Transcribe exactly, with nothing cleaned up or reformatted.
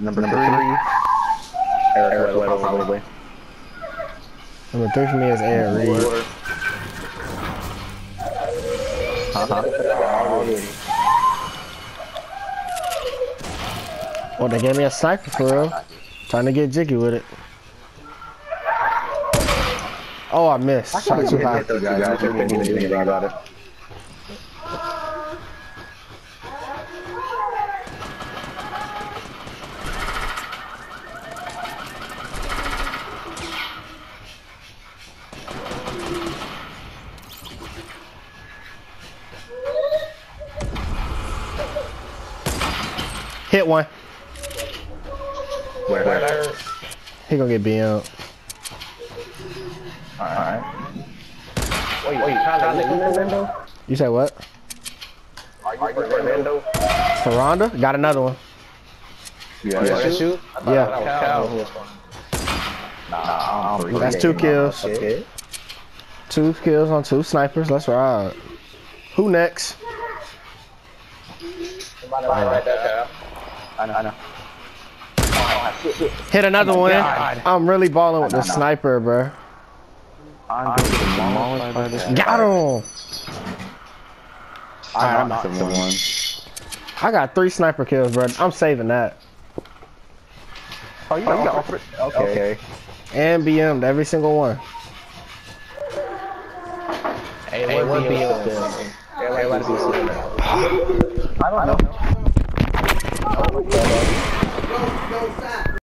Number, number three, Eric, Eric Weddle, probably. Number three for me is Aaron Reed. Uh-huh. Oh, they gave me a sniper for real. Trying to get jiggy with it. Oh, I missed. I Shot too high. those guys. I couldn't do anything about it. Hit one. Where? Where? He gonna get B M'd. Alright. Wait, wait, Tyler, you Fernando? You say what? Are you Fernando? Ferranda? Got another one. Yeah, yeah. Shoot? Yeah. Nah, I don't That's two kills. Okay. Two kills on two snipers. Let's ride. Who next? I know, I know. Hit another Oh one. God. I'm really balling with the sniper, bro. I'm the Got him. I'm not the one. I got three sniper kills, bro. I'm saving that. Oh, you got offered? Okay. And B M'd every single one. Hey, what B M still? I don't know.